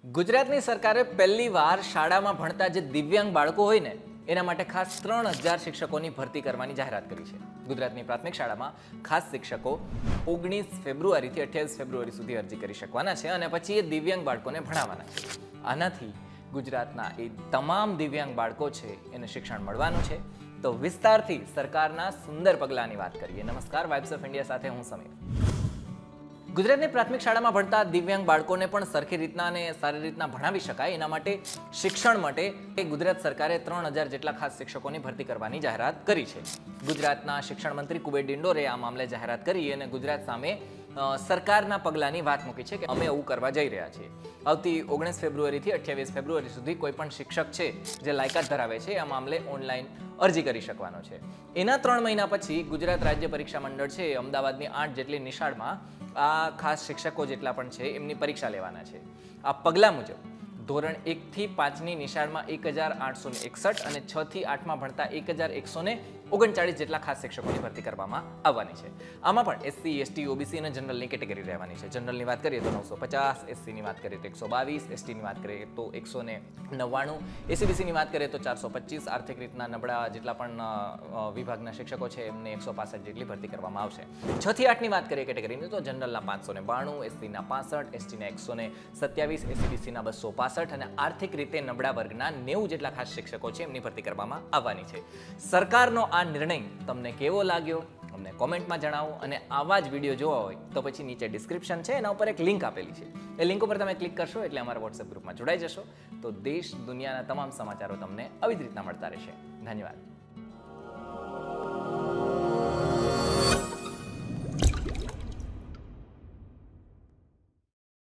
ગુજરાતની સરકારે પહેલીવાર શાળામાં ભણતા જે દિવ્યાંગ બાળકો હોય ને એના માટે ખાસ 3000 શિક્ષકોની ભરતી કરવાની જાહેરાત કરી છે. ગુજરાતની પ્રાથમિક શાળામાં ખાસ શિક્ષકો 19 ફેબ્રુઆરીથી 28 ફેબ્રુઆરી સુધી અરજી કરી શકવાના છે અને પછી એ દિવ્યાંગ બાળકોને ભણાવવાના છે. આનાથી ગુજરાતના એ તમામ દિવ્યાંગ બાળકો છે એને શિક્ષણ મળવાનું છે. તો વિસ્તારથી સરકારના સુંદર પગલાંની વાત કરીએ. નમસ્કાર, વાઇબ્સ ઓફ ઇન્ડિયા સાથે હું સમીર. ગુજરાતની પ્રાથમિક શાળામાં ભણતા દિવ્યાંગ બાળકોને પણ સરખી રીતના અને સારી રીતના ભણાવી શકાય એના માટે શિક્ષણ માટે ગુજરાત સરકારે 3000 જેટલા ખાસ શિક્ષકોની ભરતી કરવાની જાહેરાત કરી છે. ગુજરાતના શિક્ષણ મંત્રી કુબેર ડિંડોરે આ મામલે જાહેરાત કરી અને ગુજરાત સામે સરકારના પગલાંની વાત મૂકી છે કે અમે એવું કરવા જઈ રહ્યા છીએ. આવતી 19 ફેબ્રુઆરીથી 28 ફેબ્રુઆરી સુધી કોઈ પણ શિક્ષક છે જે લાયકાત ધરાવે છે આ મામલે ઓનલાઈન અરજી કરી શકવાનો છે. એના 3 મહિના પછી ગુજરાત રાજ્ય પરીક્ષા મંડળ છે અમદાવાદની 8 જેટલી નિશાળમાં આ ખાસ શિક્ષકો જેટલા પણ છે એમની પરીક્ષા લેવાના છે. આ પગલાં મુજબ ધોરણ 1 થી 5ની નિશાળમાં 1861 અને 6 થી 8માં ભણતા 1139 જેટલા ખાસ શિક્ષકોની ભરતી કરવામાં આવવાની છે. આમાં પણ એસસી, એસટી, ઓબીસી અને જનરલની કેટેગરી રહેવાની છે. જનરલની વાત કરીએ તો 950, એસસીની વાત કરીએ તો 122, એસટીની વાત કરીએ તો 199, એસીબીસીની વાત કરીએ તો 425, આર્થિક રીતના નબળા જેટલા પણ વિભાગના શિક્ષકો છે એમને 165 જેટલી ભરતી કરવામાં આવશે. 6 થી 8ની વાત કરીએ કેટેગરીની તો જનરલના 592, એસસીના 65, એસટીના 127, એસીબીસીના 265 અને આર્થિક રીતે નબળા વર્ગના 90 જેટલા ખાસ શિક્ષકો છે એમની ભરતી કરવામાં આવવાની છે. સરકારનો આ નિર્ણય તમને કેવો લાગ્યો અમને કોમેન્ટમાં જણાવો અને આવા જ વિડીયો જોવા હોય તો પછી નીચે ડિસ્ક્રિપ્શન છે એના ઉપર એક લિંક આપેલી છે. એ લિંક ઉપર તમે ક્લિક કરશો એટલે અમારા વોટ્સએપ ગ્રુપમાં જોડાઈ જશો તો દેશ દુનિયાના તમામ સમાચારો તમને આવી જ રીતના મળતા રહેશે. ધન્યવાદ.